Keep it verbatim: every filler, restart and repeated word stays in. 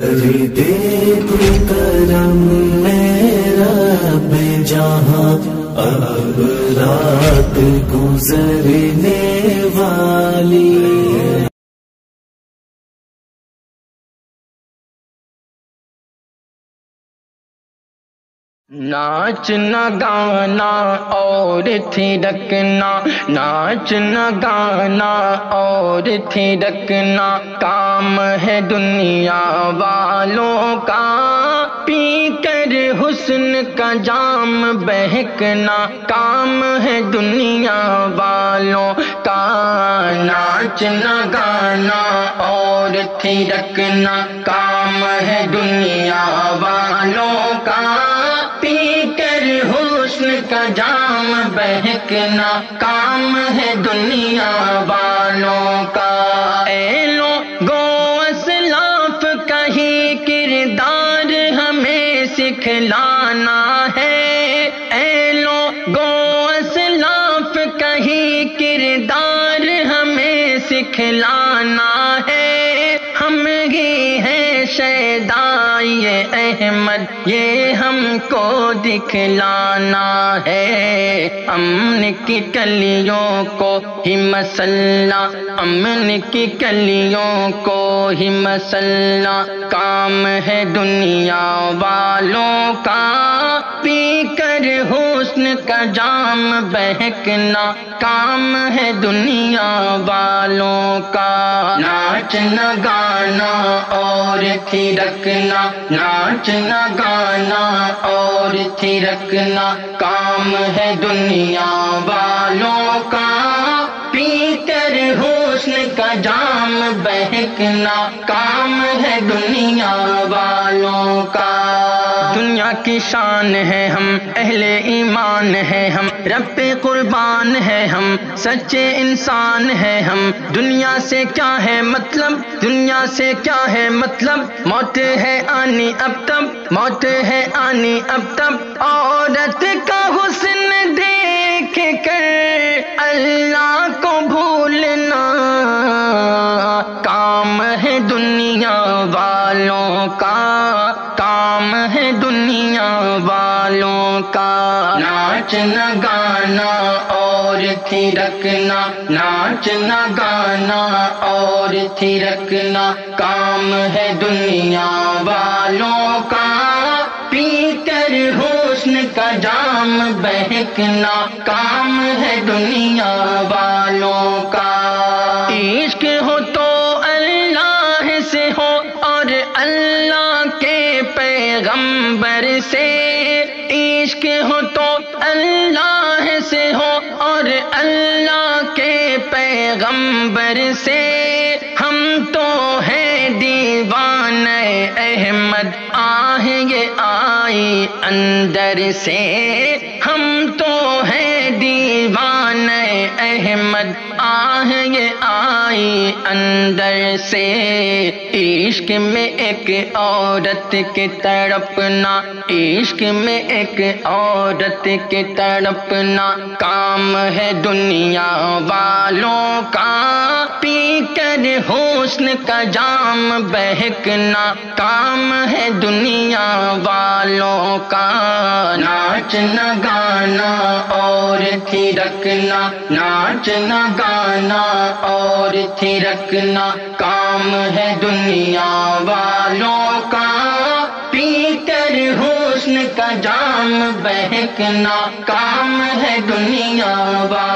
دیکھ کرم میرا بے جہاں اب رات گزرنے والی ناچنا گانا اور تھرکنا، ناچنا گانا اور تھرکنا کام ہے دنیا والوں کا، پی کر حسن کا جام بہکنا کام ہے دنیا والوں کا۔ ناچنا گانا اور تھرکنا کام ہے دنیا والوں کا، پی کر حسن کا جام بہکنا کام ہے دنیا والوں کا۔ اے لوگو اسلاف کا ہی کردار ہمیں سکھلانا ہے، اے لوگو اسلاف کا ہی کردار ہمیں سکھلانا ہے، ہم ہی ہیں شیدائے احمد یہ ہم کو دکھلانا ہے۔ امن کی کلیوں کو ہی مسلح، امن کی کلیوں کو ہی مسلح کام ہے دنیا والوں کا، پی کر حسن کا جام بہکنا کام ہے دنیا والوں کا۔ ناچنا گانا اور تھرکنا، ناچنا گانا اور تھرکنا کام ہے دنیا والوں کا، پی کر حسن کا جام بہکنا کام ہے دنیا والوں کا۔ دنیا کی شان ہے ہم، اہل ایمان ہے ہم، رب پہ قربان ہے ہم، سچے انسان ہے ہم۔ دنیا سے کیا ہے مطلب، دنیا سے کیا ہے مطلب، موت ہے آنی اب تب، موت ہے آنی اب تب۔ عورت کا حسن دیکھ کر اللہ کو بھولنا کام ہے دنیا والوں کا، کام ہے دنیا والوں کا۔ ناچنا گانا اور تھرکنا، ناچنا گانا اور تھرکنا کام ہے دنیا والوں کا، پی کر حسن کا جام بہکنا کام ہے دنیا والوں کا۔ عشق ہو تو اللہ سے ہو اور اللہ کے پیغمبر سے، عشق ہو تو اللہ سے ہو اور اللہ کے پیغمبر سے، ہم تو ہیں دیوانے احمد آہ یہ آئی اندر سے، ہم تو ہیں دیوانے احمد آہ یہ آئی اندر سے۔ عشق میں ایک عورت کی تڑپنا، عشق میں ایک عورت کی تڑپنا کام ہے دنیا والوں کا، پی کر حسن کا جام بہکنا کام ہے دنیا والوں کا۔ ناچنا گانا اور تھرکنا، ناچنا گانا اور تھرکنا کام ہے دنیا والوں کا، پی کر حسن کا جام بہکنا کام ہے دنیا والوں کا۔